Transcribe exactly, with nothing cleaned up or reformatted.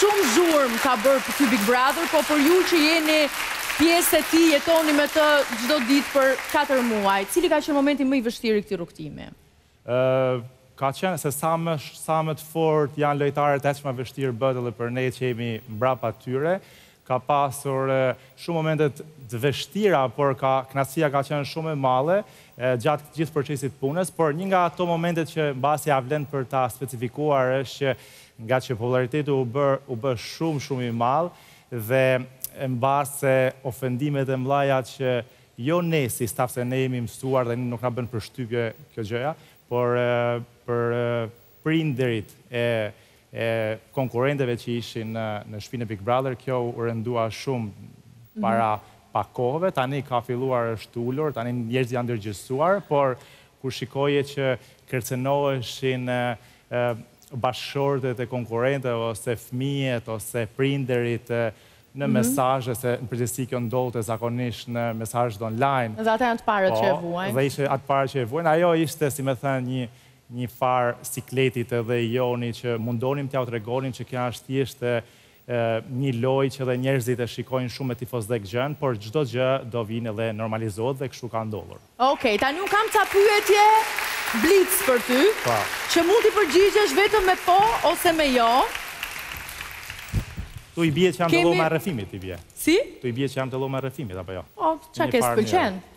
shumë zhurmë ka bërë për ky Big Brother, po për ju që jeni pjesë e tij, jetoni me të çdo ditë për katër muaj, cili ka qenë momenti më i vështirë i këtij rrugtimi? Ë, ka qenë se sa më sa më të fortë janë lojtarët, aq më vështirë bëhet edhe për ne që jemi mbrapa tyre. Ka pasur shumë momente të vështira, por ka kënaqësia ka qenë shumë e madhe gjatë gjithë procesit punës, por një nga ato momentet që mbasi ja vlen për ta specifikuar është që nga që populariteti u bë u bë shumë shumë i madh dhe mbase ofendimet e mëdha që jo ne si staf, se ne jemi mësuar dhe nuk na bën përshtypje kjo gjëja, por për prindërit e e konkurrentëve që ishin në, në shtëpinë e Big Brother, kjo u rëndua shumë para pak kohëve, tani ka filluar është ulur, tani njerëzit janë ndërgjegjësuar, por kur shikoje që kërcënoheshin bashkëshortet e konkurrentëve ose fëmijët ose prindërit në mesazhe, se në përgjithësi kjo ndodhte zakonisht në mesazhet online. Dhe ata janë të parët që e vuajnë. Dhe ishte atë parë që e vuajnë. Ajo ishte, si me thënë, një një farë sikletit edhe joni që mundonim t'ja u tregonim që kjo është thjesht një lojë që edhe njerëzit e shikojnë shumë me tifozëdek gjën, por çdo gjë do vinë edhe normalizohet dhe kështu ka ndodhur. Okej, tani un kam ca pyetje blitz për ty, që mund t'i përgjigjesh vetëm me po ose me jo. Tu i bie që jam të lloj me rrëfimit, i bie. Si? Tu i bie që jam të lloj me rrëfimit apo jo? O, çka ke s'pëlqen?